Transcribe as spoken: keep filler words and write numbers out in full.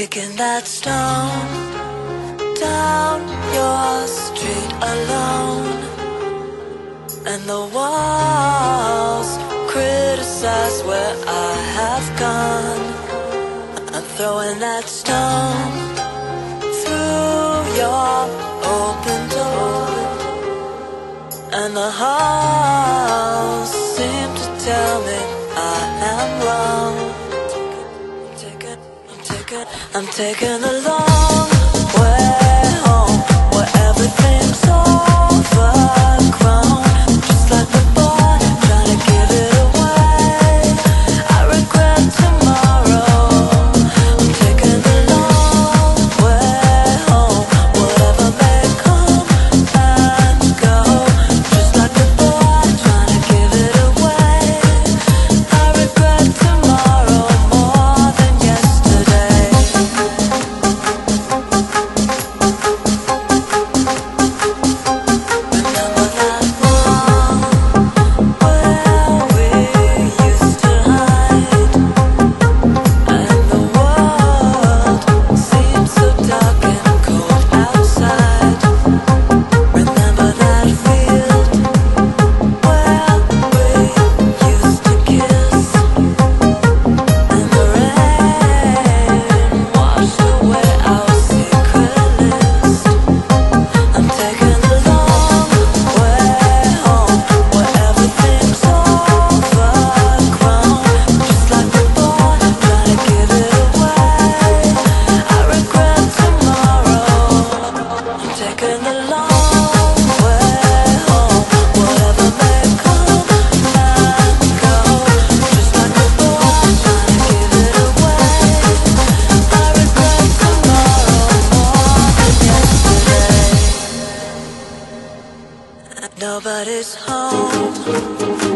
kicking that stone down your street alone, and the walls criticize where I have gone. I'm throwing that stone through your open door, and the halls seem to tell me I am wrong. I'm taking the long way home, where everything's overgrown. Just like the boy trying to give it away, I regret tomorrow. I'm taking the long way home, whatever may come and go. Just like the boy trying to give it away, I regret tomorrow more than yesterday. Nobody's home.